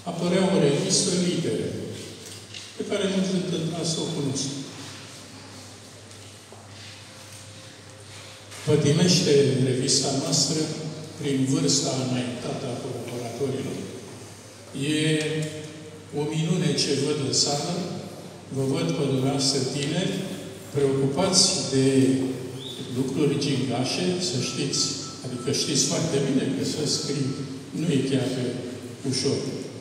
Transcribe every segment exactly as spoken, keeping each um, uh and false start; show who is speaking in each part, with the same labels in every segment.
Speaker 1: apărea o revistă Litere, pe care mulți dintre noastre o cunosc. Pătimește revista noastră prin vârsta înaintată a colaboratorilor. E o minune ce văd în sală. Vă văd pe dumneavoastră tineri, preocupați de lucruri gingașe, să știți, adică știți foarte bine că să scrii nu e chiar ușor.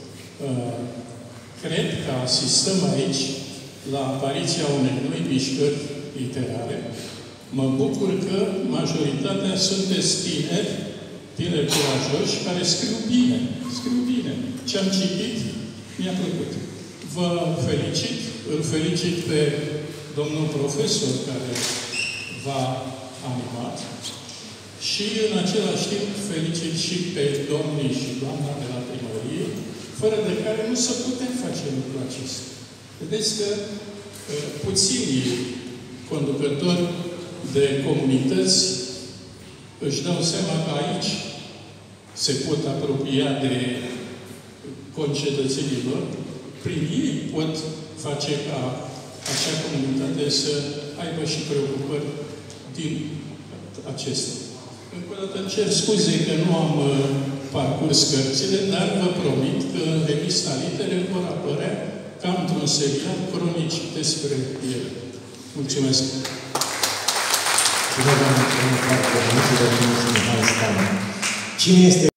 Speaker 1: Cred că asistăm aici la apariția unei noi mișcări literare. Mă bucur că majoritatea sunteți tineri, tineri curajoși, care scriu bine. Scriu bine. Ce am citit, mi-a plăcut. Vă felicit, îl felicit pe domnul profesor care v-a animat și în același timp felicit și pe domnii și doamna de la primărie, fără de care nu se putea face lucrul acesta. Vedeți că puțini conducători de comunități își dau seama că aici se pot apropia de concetățenilor, prin ei pot face ca acea comunitate să aibă și preocupări din acestea. Încă o dată îmi cer scuze că nu am parcurs cărțile, dar vă promit că în revista Litere vor apărea ca într-un serial cronici despre ele. Mulțumesc!
Speaker 2: Cine este